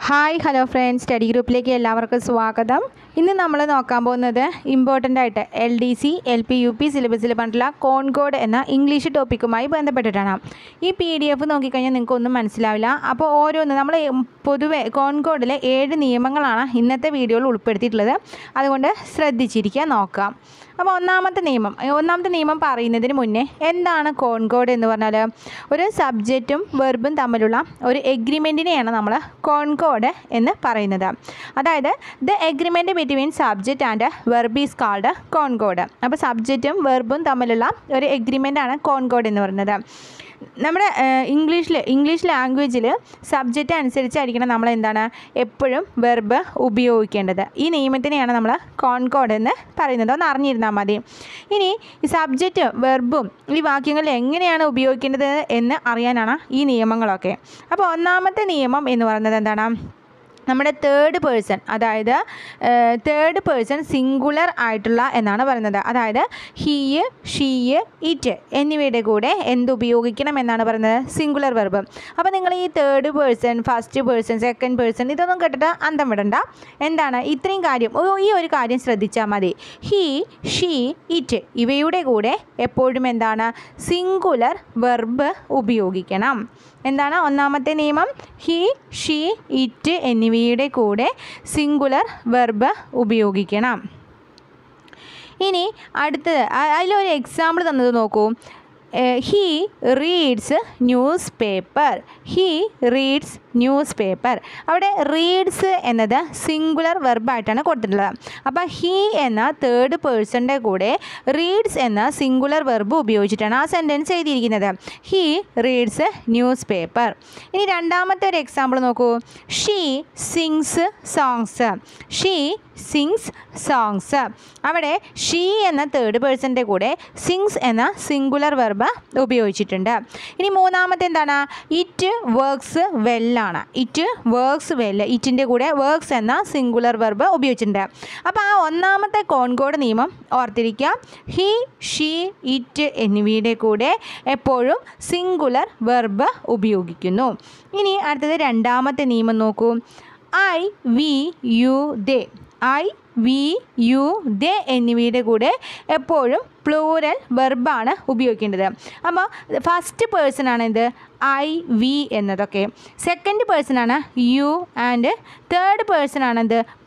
Hi hello friends, study ഗ്രൂപ്പിലേക്ക് എല്ലാവർക്കും സ്വാഗതം. ഇന്ന് നമ്മൾ നോക്കാൻ പോകുന്നത് ഇമ്പോർട്ടൻ്റ് ആയിട്ട് LDC LP UP സിലബസിൽ പറഞ്ഞിട്ടുള്ള കോൺകോഡ് എന്ന ഇംഗ്ലീഷ് ടോപ്പിക്കുമായി ബന്ധപ്പെട്ടിട്ടാണ്. ഈ PDF നോക്കിക്കഴിഞ്ഞാൽ നിങ്ങൾക്കൊന്നും മനസ്സിലാവില്ല. അപ്പോൾ ഓരോന്ന് നമ്മൾ പൊതുവെ കോൺകോഡിലെ 7 നിയമങ്ങളാണ് ഇന്നത്തെ വീഡിയോയിൽ ഉൾപ്പെടുത്തിയിട്ടുള്ളത്. അതുകൊണ്ട് ശ്രദ്ധിച്ചിരിക്കുക, നോക്കാം. അപ്പോൾ ഒന്നാമത്തെ നിയമം പറയുന്നതിന് മുന്നേ എന്താണ് കോൺകോഡ് എന്ന് പറഞ്ഞാൽ, ഒരു സബ്ജക്റ്റും വെർബും തമ്മിലുള്ള ഒരു എഗ്രിമെൻറ്റിനെയാണ് നമ്മൾ കോൺകോഡ് എന്ന് പറയുന്നത്. അതായത് the agreement between subject and verb is called concord. അപ്പോൾ സബ്ജക്റ്റും വെർബും തമ്മിലുള്ള ഒരു എഗ്രിമെൻ്റാണ് കോൺകോഡ് എന്ന് പറയുന്നത്. നമ്മുടെ ഇംഗ്ലീഷ് ലാംഗ്വേജിൽ സബ്ജക്റ്റ് അനുസരിച്ചായിരിക്കണം നമ്മൾ എപ്പോഴും വെർബ് ഉപയോഗിക്കേണ്ടത്. ഈ നിയമത്തിനെയാണ് നമ്മൾ കോൺകോഡ് എന്ന് പറയുന്നത്. ഒന്ന് അറിഞ്ഞിരുന്നാൽ മതി. ഇനി ഈ സബ്ജക്റ്റും വെർബും ഈ വാക്യങ്ങളിൽ എങ്ങനെയാണ് ഉപയോഗിക്കേണ്ടത് എന്ന് അറിയാനാണ് ഈ നിയമങ്ങളൊക്കെ. അപ്പോൾ ഒന്നാമത്തെ നിയമം എന്ന് പറയുന്നത് എന്താണ്? നമ്മുടെ തേർഡ് പേഴ്സൺ സിംഗുലർ ആയിട്ടുള്ള എന്നാണ് പറയുന്നത്. അതായത് ഹീ, ഷീ, ഇറ്റ് എന്നിവയുടെ കൂടെ എന്തുപയോഗിക്കണം എന്നാണ് പറയുന്നത്? Singular verb. അപ്പോൾ നിങ്ങൾ ഈ third person, first person, second person ഇതൊന്നും കേട്ടിട്ട് അന്തം വിടണ്ട. ഇത്രയും കാര്യം, ഈ ഒരു കാര്യം ശ്രദ്ധിച്ചാൽ മതി. ഹീ, ഷീ, ഇറ്റ് ഇവയുടെ കൂടെ എപ്പോഴും സിംഗുലർ വെർബ് ഉപയോഗിക്കണം. ഒന്നാമത്തെ നിയമം? ഹീ, ഷീ, ഇറ്റ് എന്നിവയുടെ കൂടെ സിംഗുലർ വെർബ് ഉപയോഗിക്കണം. ഇനി അടുത്തത്, അതിലൊരു എക്സാമ്പിൾ തന്നത് നോക്കൂ. He reads newspaper. അവിടെ റീഡ്സ് എന്നത് സിംഗുലർ വെർബായിട്ടാണ് കൊടുത്തിട്ടുള്ളത്. അപ്പോൾ ഹീ എന്ന തേർഡ് പേഴ്സണിൻ്റെ കൂടെ റീഡ്സ് എന്ന സിംഗുലർ വെർബ് ഉപയോഗിച്ചിട്ടാണ് ആ സെൻറ്റൻസ് എഴുതിയിരിക്കുന്നത്. He reads newspaper. ഇനി രണ്ടാമത്തെ ഒരു എക്സാമ്പിൾ നോക്കൂ. She sings songs. അവിടെ ഷീ എന്ന തേർഡ് പേഴ്സണിൻ്റെ കൂടെ സിങ്സ് എന്ന സിംഗുലർ വെർബ് ഉപയോഗിച്ചിട്ടുണ്ട്. ഇനി മൂന്നാമത്തെ ഇറ്റ് വർക്ക്സ് വെല്ലാണ്. ഇറ്റിൻ്റെ കൂടെ വർക്ക്സ് എന്ന സിംഗുലർ വെർബ് ഉപയോഗിച്ചിട്ടുണ്ട്. അപ്പോൾ ആ ഒന്നാമത്തെ കോൺകോഡ് നിയമം ഓർത്തിരിക്കുക. ഹീ, ഷീ, ഇറ്റ് എന്നിവയുടെ കൂടെ എപ്പോഴും സിംഗുലർ വെർബ് ഉപയോഗിക്കുന്നു. ഇനി അടുത്തത് രണ്ടാമത്തെ നിയമം നോക്കൂ. ഐ, വി, യു, ദേ എന്നിവയുടെ കൂടെ എപ്പോഴും പ്ലൂരൽ വെർബാണ് ഉപയോഗിക്കേണ്ടത്. അപ്പോൾ ഫസ്റ്റ് പേഴ്സണാണ് ഐ, വി എന്നതൊക്കെ. സെക്കൻഡ് പേഴ്സണാണ് യു ആൻഡ് തേർഡ് പേഴ്സണാണ്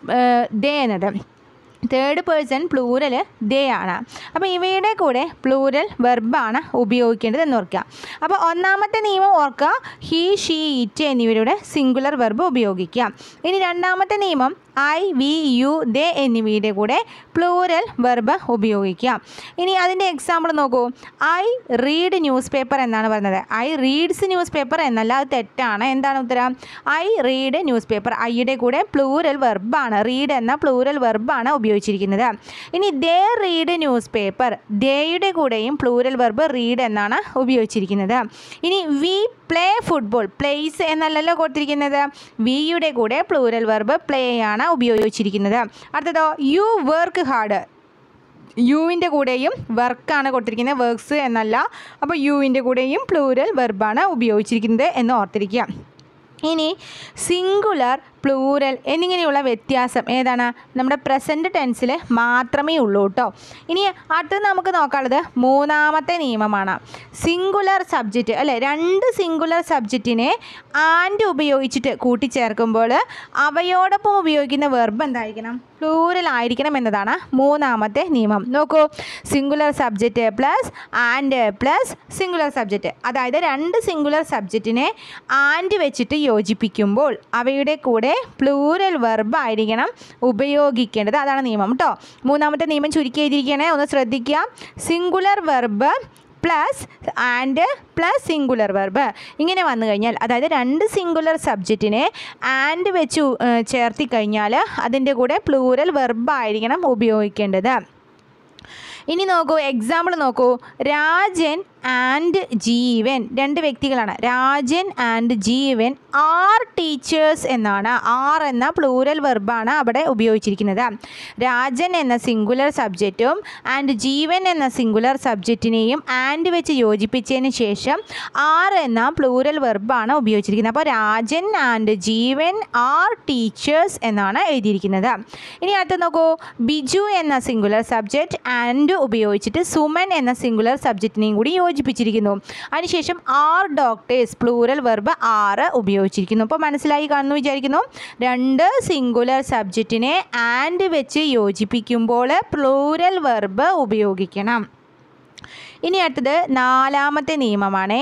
ദേ എന്നത്. തേർഡ് പേഴ്സൺ പ്ലൂരൽ ദേ ആണ്. അപ്പോൾ ഇവയുടെ കൂടെ പ്ലൂരൽ വെർബാണ് ഉപയോഗിക്കേണ്ടത് എന്ന് ഓർക്കുക. അപ്പോൾ ഒന്നാമത്തെ നിയമം ഓർക്കുക. ഹീ, ഷീ, ഇറ്റ് എന്നിവയുടെ സിംഗുലർ വെർബ് ഉപയോഗിക്കുക. ഇനി രണ്ടാമത്തെ നിയമം ഐ, വി, യു, ദേ എന്നിവയുടെ കൂടെ പ്ലൂരൽ വെർബ് ഉപയോഗിക്കുക. ഇനി അതിൻ്റെ എക്സാമ്പിൾ നോക്കൂ. ഐ റീഡ് ന്യൂസ് പേപ്പർ എന്നാണ് പറയുന്നത്. ഐ റീഡ്സ് ന്യൂസ് പേപ്പർ എന്നല്ല, അത് തെറ്റാണ്. ഉത്തരം? I read newspaper. ഐയുടെ കൂടെ പ്ലൂരൽ വെർബാണ്, റീഡ് എന്ന പ്ലൂരൽ വെർബാണ് ഉപയോഗിച്ചിരിക്കുന്നത്. ഇനി ദേ റീഡ് ന്യൂസ് പേപ്പർ. ദേയുടെ കൂടെയും പ്ലൂരൽ വെർബ് റീഡ് എന്നാണ് ഉപയോഗിച്ചിരിക്കുന്നത്. ഇനി വി പ്ലേ ഫുട്ബോൾ. പ്ലേസ് എന്നല്ലല്ലോ കൊടുത്തിരിക്കുന്നത്. വിയുടെ കൂടെ പ്ലൂരൽ വെർബ് പ്ലേ ആണ് ഉപയോഗിച്ചിരിക്കുന്നത്. അടുത്തതോ യു വർക്ക് ഹാർഡ്. യുവിൻ്റെ കൂടെയും വർക്കാണ് കൊടുത്തിരിക്കുന്നത്, വർക്ക്സ് എന്നല്ല. അപ്പോൾ യുവിൻ്റെ കൂടെയും പ്ലൂരൽ വെർബാണ് ഉപയോഗിച്ചിരിക്കുന്നത് എന്ന് ഓർത്തിരിക്കുക. ഇനി സിംഗുലർ, പ്ലൂരൽ എന്നിങ്ങനെയുള്ള വ്യത്യാസം നമ്മുടെ പ്രസൻറ്റ് ടെൻസിൽ മാത്രമേ ഉള്ളൂ കേട്ടോ. ഇനി അടുത്തത് നമുക്ക് നോക്കാനുള്ളത് മൂന്നാമത്തെ നിയമമാണ്. സിംഗുലർ സബ്ജക്റ്റ് രണ്ട് സിംഗുലർ സബ്ജക്റ്റിനെ ആൻഡ് ഉപയോഗിച്ചിട്ട് കൂട്ടിച്ചേർക്കുമ്പോൾ അവയോടൊപ്പം ഉപയോഗിക്കുന്ന വെർബ് എന്തായിരിക്കണം? പ്ലൂരൽ ആയിരിക്കണം എന്നതാണ് മൂന്നാമത്തെ നിയമം. നോക്കൂ. Singular subject plus and plus singular subject. അതായത് രണ്ട് സിംഗുലർ സബ്ജക്റ്റിനെ ആൻഡ് വെച്ചിട്ട് യോജിപ്പിക്കുമ്പോൾ അവയുടെ കൂടെ പ്ലൂരൽ വെർബ് ആയിരിക്കണം ഉപയോഗിക്കേണ്ടത്. അതാണ് നിയമം കേട്ടോ. മൂന്നാമത്തെ നിയമം ചുരുക്കി എഴുതിയിരിക്കുകയാണെ, ഒന്ന് ശ്രദ്ധിക്കുക. Singular verb plus and plus singular verb ഇങ്ങനെ വന്നു കഴിഞ്ഞാൽ, അതായത് രണ്ട് സിംഗുലർ സബ്ജക്റ്റിനെ ആൻഡ് വെച്ച് ചേർത്തി കഴിഞ്ഞാൽ അതിൻ്റെ കൂടെ പ്ലൂരൽ വെർബ് ആയിരിക്കണം ഉപയോഗിക്കേണ്ടത്. ഇനി നോക്കൂ, എക്സാമ്പിൾ നോക്കൂ. രാജൻ ആൻഡ് ജീവൻ, രണ്ട് വ്യക്തികളാണ്, Rajan and Jeevan are teachers എന്നാണ്. ആർ എന്ന പ്ലൂറൽ വെർബാണ് അവിടെ ഉപയോഗിച്ചിരിക്കുന്നത്. രാജൻ എന്ന സിംഗുലർ സബ്ജക്റ്റും ആൻഡ് ജീവൻ എന്ന സിംഗുലർ സബ്ജക്റ്റിനെയും ആൻഡ് വെച്ച് യോജിപ്പിച്ചതിന് ശേഷം ആർ എന്ന പ്ലൂറൽ വെർബാണ് ഉപയോഗിച്ചിരിക്കുന്നത്. അപ്പോൾ Rajan and Jeevan are teachers എന്നാണ് എഴുതിയിരിക്കുന്നത്. ഇനി അടുത്ത് നോക്കൂ, ബിജു എന്ന സിംഗുലർ സബ്ജക്റ്റ് ആൻഡ് ഉപയോഗിച്ചിട്ട് സുമൻ എന്ന സിംഗുലർ സബ്ജക്റ്റിനെയും കൂടി യോജിപ്പിച്ചിരിക്കുന്നു. അതിനുശേഷം ആർ ഡോക്ടേഴ്സ് പ്ലൂറൽ വെർബ് ആറ് ഉപയോഗിച്ചിരിക്കുന്നു. അപ്പോൾ മനസ്സിലായി കാണുന്നു വിചാരിക്കുന്നു. രണ്ട് സിംഗുലർ സബ്ജക്റ്റിനെ ആൻഡ് വെച്ച് യോജിപ്പിക്കുമ്പോൾ പ്ലൂറൽ വെർബ് ഉപയോഗിക്കണം. ഇനി അടുത്തത് നാലാമത്തെ നിയമമാണ്.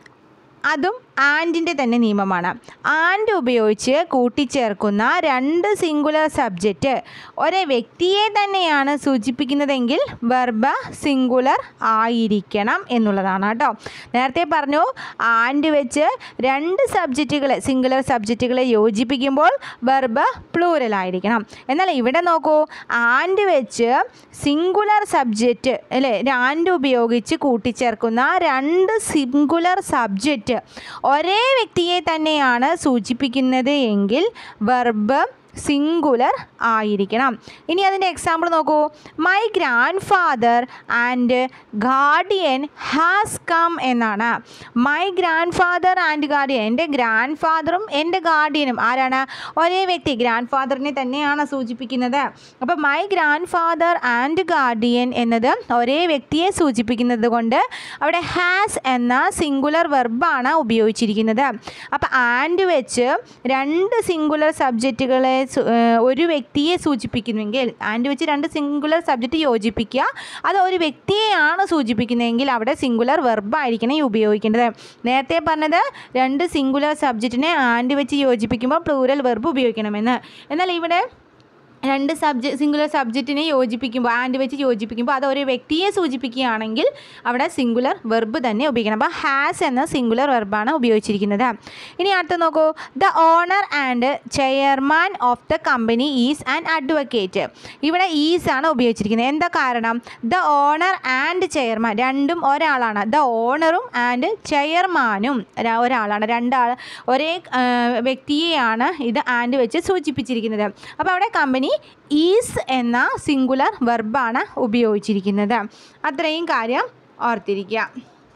അതും ആൻഡിൻ്റെ തന്നെ നിയമമാണ്. ആൻഡ് ഉപയോഗിച്ച് കൂട്ടിച്ചേർക്കുന്ന രണ്ട് സിംഗുലർ സബ്ജക്റ്റ് ഒരേ വ്യക്തിയെ തന്നെയാണ് സൂചിപ്പിക്കുന്നതെങ്കിൽ വെർബ് സിംഗുലർ ആയിരിക്കണം എന്നുള്ളതാണ് കേട്ടോ. നേരത്തെ പറഞ്ഞു ആൻഡ് വെച്ച് രണ്ട് സബ്ജക്റ്റുകളെ സിംഗുലർ സബ്ജക്റ്റുകളെ യോജിപ്പിക്കുമ്പോൾ വെർബ് പ്ലൂറൽ ആയിരിക്കണം. എന്നാൽ ഇവിടെ നോക്കൂ, ആൻഡ് വെച്ച് സിംഗുലർ സബ്ജക്റ്റ് അല്ലേ, ആൻഡ് ഉപയോഗിച്ച് കൂട്ടിച്ചേർക്കുന്ന രണ്ട് സിംഗുലർ സബ്ജക്റ്റ് ഒരേ വ്യക്തിയെ തന്നെയാണ് സൂചിപ്പിക്കുന്നത് എങ്കിൽ വെർബ് സിംഗുലർ ആയിരിക്കണം. ഇനി അതിൻ്റെ എക്സാമ്പിൾ നോക്കൂ. My grandfather and guardian has come എന്നാണ്. My grandfather and guardian, എൻ്റെ ഗ്രാൻഡ് ഫാദറും എൻ്റെ ഗാർഡിയനും ആരാണ്? ഒരേ വ്യക്തി, ഗ്രാൻഡ് ഫാദറിനെ തന്നെയാണ് സൂചിപ്പിക്കുന്നത്. അപ്പോൾ my grandfather and guardian എന്നത് ഒരേ വ്യക്തിയെ സൂചിപ്പിക്കുന്നത് കൊണ്ട് അവിടെ ഹാസ് എന്ന സിംഗുലർ വെർബാണ് ഉപയോഗിച്ചിരിക്കുന്നത്. അപ്പോൾ ആൻഡ് വെച്ച് രണ്ട് സിംഗുലർ സബ്ജക്റ്റുകളെ ഒരു വ്യക്തിയെ സൂചിപ്പിക്കുന്നുവെങ്കിൽ ആൻഡ് വെച്ച് രണ്ട് സിംഗുലർ സബ്ജക്റ്റ് യോജിപ്പിക്കുക, അത് ഒരു വ്യക്തിയെയാണ് സൂചിപ്പിക്കുന്നതെങ്കിൽ അവിടെ സിംഗുലർ വെർബായിരിക്കണം ഉപയോഗിക്കേണ്ടത്. നേരത്തെ പറഞ്ഞത് രണ്ട് സിംഗുലർ സബ്ജക്റ്റിനെ ആൻഡ് വെച്ച് യോജിപ്പിക്കുമ്പോൾ പ്ലൂറൽ വെർബ് ഉപയോഗിക്കണമെന്ന്. എന്നാൽ ഇവിടെ രണ്ട് സിംഗുലർ സബ്ജക്റ്റിനെ യോജിപ്പിക്കുമ്പോൾ ആൻഡ് വെച്ച് യോജിപ്പിക്കുമ്പോൾ അത് ഒരു വ്യക്തിയെ സൂചിപ്പിക്കുകയാണെങ്കിൽ അവിടെ സിംഗുലർ വെർബ് തന്നെ ഉപയോഗിക്കണം. അപ്പോൾ ഹാസ് എന്ന സിംഗുലർ വെർബാണ് ഉപയോഗിച്ചിരിക്കുന്നത്. ഇനി അടുത്ത് നോക്കൂ. The owner and chairman of the company is an advocate. ഇവിടെ ഈസ് ആണ് ഉപയോഗിച്ചിരിക്കുന്നത്. എന്താ കാരണം? ദ ഓണർ ആൻഡ് ചെയർമാൻ രണ്ടും ഒരാളാണ്. ദ ഓണറും ആൻഡ് ചെയർമാനും ഒരാളാണ്. രണ്ടാൾ ഒരേ വ്യക്തിയെയാണ് ഇത് ആൻഡ് വെച്ച് സൂചിപ്പിച്ചിരിക്കുന്നത്. അപ്പോൾ അവിടെ കമ്പനി ഈസ് എന്ന സിംഗുലർ വെർബാണ് ഉപയോഗിച്ചിരിക്കുന്നത്. അത്രയും കാര്യം ഓർത്തിരിക്കുക.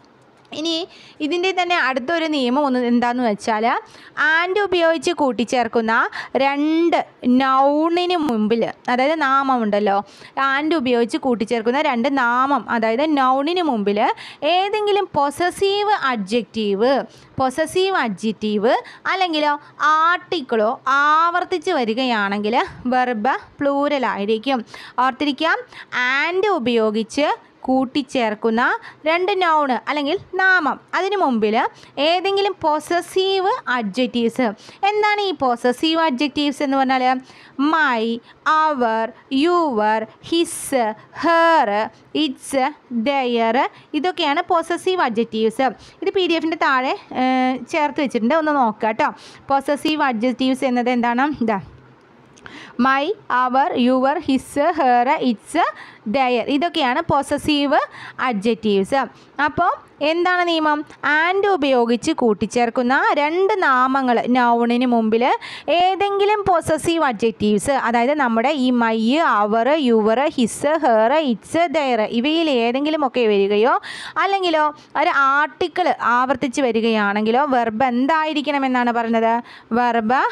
ഇനി ഇതിൻ്റെ തന്നെ അടുത്തൊരു നിയമം എന്താണെന്ന് വെച്ചാൽ, ആൻഡ് ഉപയോഗിച്ച് കൂട്ടിച്ചേർക്കുന്ന രണ്ട് നൗണിന് മുമ്പിൽ, അതായത് നാമമുണ്ടല്ലോ, ആൻഡ് ഉപയോഗിച്ച് കൂട്ടിച്ചേർക്കുന്ന രണ്ട് നാമം അതായത് നൗണിന് മുമ്പിൽ ഏതെങ്കിലും പൊസസീവ് അഡ്ജക്റ്റീവ് അല്ലെങ്കിലോ ആർട്ടിക്കിളോ ആവർത്തിച്ച് വരികയാണെങ്കിൽ വെർബ് പ്ലൂറലായിരിക്കും. ഓർത്തിരിക്കാം, ആൻഡ് ഉപയോഗിച്ച് കൂട്ടിച്ചേർക്കുന്ന രണ്ട് നൗണ് അല്ലെങ്കിൽ നാമം അതിനു മുമ്പിൽ ഏതെങ്കിലും പൊസസീവ് അഡ്ജക്റ്റീവ്സ്. എന്താണ് ഈ പൊസസീവ് അഡ്ജക്റ്റീവ്സ് എന്ന് പറഞ്ഞാൽ? My, our, your, his, her, its, their, ഇതൊക്കെയാണ് പൊസസീവ് അഡ്ജക്റ്റീവ്സ്. ഇത് PDF-ൻ്റെ താഴെ ചേർത്ത് വെച്ചിട്ടുണ്ട്, ഒന്ന് നോക്കുക കേട്ടോ. പൊസസീവ് അഡ്ജക്റ്റീവ്സ് എന്നത് എന്താണ്? ഇതാ, my, our, your, his, her, its, their, ഇതൊക്കെയാണ് പൊസസീവ് അഡ്ജക്റ്റീവ്സ്. അപ്പോൾ എന്താണ് നിയമം? ആൻഡ് ഉപയോഗിച്ച് കൂട്ടിച്ചേർക്കുന്ന രണ്ട് നാമങ്ങൾ നൗണിന് മുമ്പിൽ ഏതെങ്കിലും പൊസസീവ് അഡ്ജക്റ്റീവ്സ്, അതായത് നമ്മുടെ ഈ my, our, your, his, her, its, their ഇവയിൽ ഏതെങ്കിലുമൊക്കെ വരികയോ അല്ലെങ്കിലോ ഒരു ആർട്ടിക്കിൾ ആവർത്തിച്ച് വരികയാണെങ്കിലോ വെർബ് എന്തായിരിക്കണമെന്നാണ് പറഞ്ഞത്? വെർബ്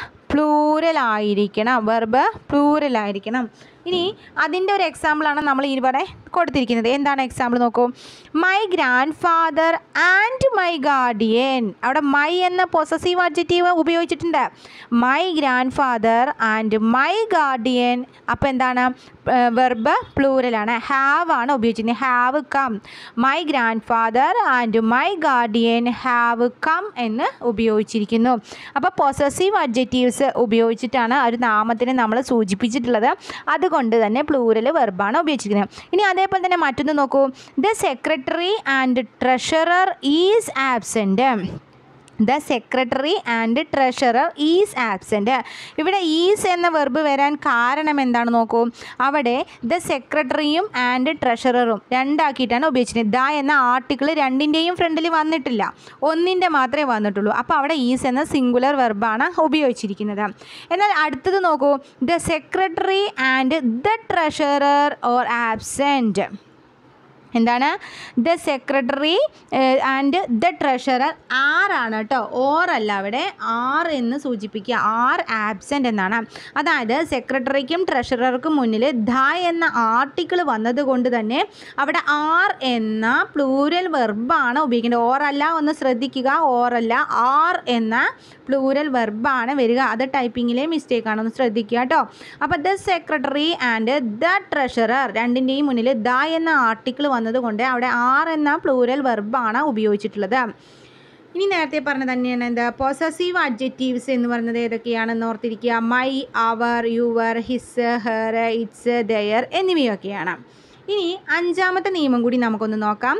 പ്ലൂറൽ ആയിരിക്കണം. ഇനി അതിൻ്റെ ഒരു എക്സാമ്പിളാണ് നമ്മൾ ഇവിടെ കൊടുത്തിരിക്കുന്നത്. എന്താണ് എക്സാമ്പിൾ നോക്കൂ. My grandfather and my guardian. അവിടെ മൈ എന്ന പൊസസീവ് അഡ്ജക്റ്റീവ് ഉപയോഗിച്ചിട്ടുണ്ട്. My grandfather and my guardian. അപ്പോൾ എന്താണ്? വെർബ് പ്ലൂറലാണ്. ഹാവ് ആണ് ഉപയോഗിച്ചിരിക്കുന്നത്. Have come. My grandfather and my guardian have come എന്ന് ഉപയോഗിച്ചിരിക്കുന്നു. അപ്പോൾ പൊസസീവ് അഡ്ജക്റ്റീവ്സ് ഉപയോഗിച്ചിട്ടാണ് ഒരു നാമത്തിനെ നമ്മൾ സൂചിപ്പിച്ചിട്ടുള്ളത്. അതുകൊണ്ട് തന്നെ പ്ലൂറൽ വെർബാണ് ഉപയോഗിച്ചിരിക്കുന്നത്. ഇനി അതേപോലെ തന്നെ മറ്റൊന്ന് നോക്കൂ. The secretary and treasurer is absent. The secretary and treasurer is absent. ഇവിടെ ഈസ് എന്ന വെർബ് വരാൻ കാരണം എന്താണ് നോക്കൂ. അവിടെ ദ സെക്രട്ടറിയും ആൻഡ് ട്രഷററും രണ്ടാക്കിയിട്ടാണ് ഉപയോഗിച്ചിരിക്കുന്നത്. ദ എന്ന ആർട്ടിക്കിൾ രണ്ടിൻ്റെയും ഫ്രണ്ടിൽ വന്നിട്ടില്ല, ഒന്നിൻ്റെ മാത്രമേ വന്നിട്ടുള്ളൂ. അപ്പോൾ അവിടെ ഈസ് എന്ന സിംഗുലർ വെർബാണ് ഉപയോഗിച്ചിരിക്കുന്നത്. എന്നാൽ അടുത്തത് നോക്കൂ. The secretary and the treasurer or absent. എന്താണ്? The secretary and the treasurer ആറാണ് കേട്ടോ, ഓറല്ല. അവിടെ ആർ എന്ന് സൂചിപ്പിക്കുക, ആർ ആബ്സെൻ്റ് എന്നാണ്. അതായത് സെക്രട്ടറിക്കും ട്രഷറർക്കും മുന്നിൽ ദ എന്ന ആർട്ടിക്കിൾ വന്നതുകൊണ്ട് തന്നെ അവിടെ ആർ എന്ന പ്ലൂരൽ വെർബാണ് ഉപയോഗിക്കേണ്ടത്. ഓറല്ല, ഒന്ന് ശ്രദ്ധിക്കുക, ഓറല്ല, ആർ എന്ന പ്ലൂരൽ വെർബാണ് വരിക. അത് ടൈപ്പിങ്ങിലെ മിസ്റ്റേക്കാണ്, ഒന്ന് ശ്രദ്ധിക്കുക കേട്ടോ. അപ്പോൾ the secretary and the treasurer രണ്ടിൻ്റെയും മുന്നിൽ ദ എന്ന ആർട്ടിക്കിൾ വന്നതുകൊണ്ട് അവിടെ ആർ എന്ന പ്ലൂരൽ വെർബാണ് ഉപയോഗിച്ചിട്ടുള്ളത്. ഇനി നേരത്തെ പറഞ്ഞ തന്നെയാണ് എന്താ പൊസസീവ് അഡ്ജക്റ്റീവ്സ് എന്ന് പറയുന്നത് ഏതൊക്കെയാണെന്ന് ഓർത്തിരിക്കുക. My, our, your, his, her, its, their എന്നിവയൊക്കെയാണ്. ഇനി അഞ്ചാമത്തെ നിയമം കൂടി നമുക്കൊന്ന് നോക്കാം.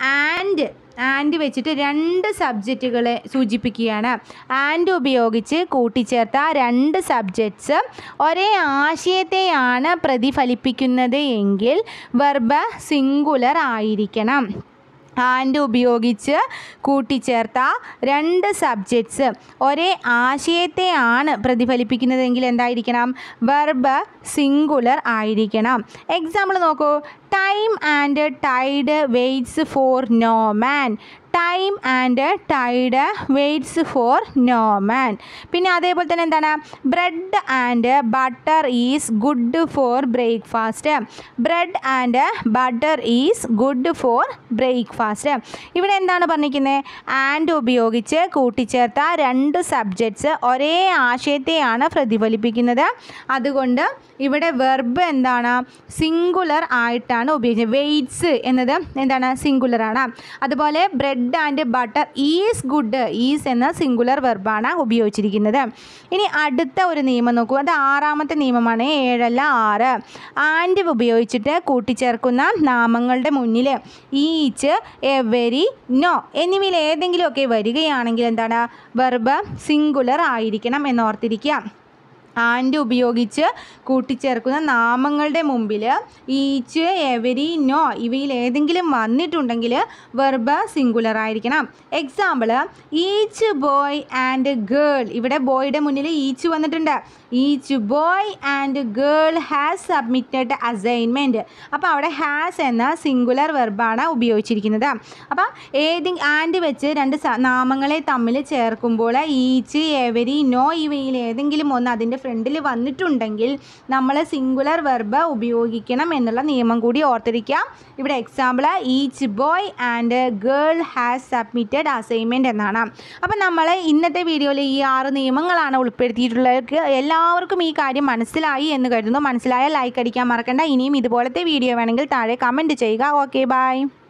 ആൻഡ് വെച്ചിട്ട് രണ്ട് സബ്ജക്റ്റുകളെ സൂചിപ്പിക്കുകയാണ്. ആൻഡ് ഉപയോഗിച്ച് കൂട്ടിച്ചേർത്ത രണ്ട് സബ്ജക്ട്സ് ഒരേ ആശയത്തെയാണ് പ്രതിഫലിപ്പിക്കുന്നത് എങ്കിൽ വെർബ് സിംഗുലർ ആയിരിക്കണം. ആൻഡ് ഉപയോഗിച്ച് കൂട്ടിച്ചേർത്ത രണ്ട് സബ്ജക്ട്സ് ഒരേ ആശയത്തെയാണ് പ്രതിഫലിപ്പിക്കുന്നതെങ്കിൽ എന്തായിരിക്കണം? വെർബ് സിംഗുലർ ആയിരിക്കണം. എക്സാമ്പിൾ നോക്കൂ. Time and tide waits for no man. Time and tide waits for no man. പിന്നെ അതേപോലെ തന്നെ എന്താണ്? Bread and butter is good for breakfast. Bread and butter is good for breakfast. ഇവിടെ എന്താണ് പറഞ്ഞിരിക്കുന്നത്? And ഉപയോഗിച്ച് കൂട്ടിച്ചേർത്ത രണ്ട് സബ്ജക്ട്സ് ഒരേ ആശയത്തെയാണ് പ്രതിഫലിപ്പിക്കുന്നത്. അതുകൊണ്ട് ഇവിടെ വെർബ് എന്താണ്? സിംഗുലർ ആയിട്ടാണ് ഉപയോഗിക്കുന്നത്. വെയിറ്റ്സ് എന്നത് എന്താണ്? സിംഗുലറാണ്. അതുപോലെ bread and butter is good, is എന്ന സിംഗുലർ വെർബാണ് ഉപയോഗിച്ചിരിക്കുന്നത്. ഇനി അടുത്ത ഒരു നിയമം നോക്കൂ. അത് ആറാമത്തെ നിയമമാണ്, 7 6. ആൻഡ് ഉപയോഗിച്ചിട്ട് കൂട്ടിച്ചേർക്കുന്ന നാമങ്ങളുടെ മുന്നിൽ ഈച്ച്, എവരി, നോ എന്നിവയിൽ ഏതെങ്കിലുമൊക്കെ വരികയാണെങ്കിൽ എന്താണ്? വെർബ് സിംഗുലർ ആയിരിക്കണം എന്നോർത്തിരിക്കുക. ആൻഡ് ഉപയോഗിച്ച് കൂട്ടിച്ചേർക്കുന്ന നാമങ്ങളുടെ മുമ്പിൽ ഈച്ച്, എവരി, നോ ഇവയിൽ ഏതെങ്കിലും വന്നിട്ടുണ്ടെങ്കിൽ വെർബ് സിംഗുലർ ആയിരിക്കണം. Example, each boy and girl. ഇവിടെ ബോയുടെ മുന്നിൽ ഈച്ച് വന്നിട്ടുണ്ട്. Each boy and girl has submitted assignment. അപ്പോൾ അവിടെ ഹാസ് എന്ന സിംഗുലർ വെർബാണ് ഉപയോഗിച്ചിരിക്കുന്നത്. അപ്പോൾ ആൻഡ് വെച്ച് രണ്ട് നാമങ്ങളെ തമ്മിൽ ചേർക്കുമ്പോൾ ഈച്ച്, എവരി, നോ ഇവയിൽ ഏതെങ്കിലും ഒന്ന് അതിൻ്റെ ഫ്രണ്ടിൽ വന്നിട്ടുണ്ടെങ്കിൽ നമ്മൾ സിംഗുലർ വെർബ് ഉപയോഗിക്കണം എന്നുള്ള നിയമം കൂടി ഓർത്തിരിക്കുക. ഇവിടെ example each boy and girl has submitted assignment എന്നാണ്. അപ്പം നമ്മൾ ഇന്നത്തെ വീഡിയോയിൽ ഈ 6 നിയമങ്ങളാണ് ഉൾപ്പെടുത്തിയിട്ടുള്ളത്. എല്ലാവർക്കും ഈ കാര്യം മനസ്സിലായി എന്ന് കരുതുന്നു. മനസ്സിലായാൽ ലൈക്ക് അടിക്കാൻ മറക്കണ്ട. ഇനിയും ഇതുപോലത്തെ വീഡിയോ വേണമെങ്കിൽ താഴെ കമൻറ്റ് ചെയ്യുക. Okay, by.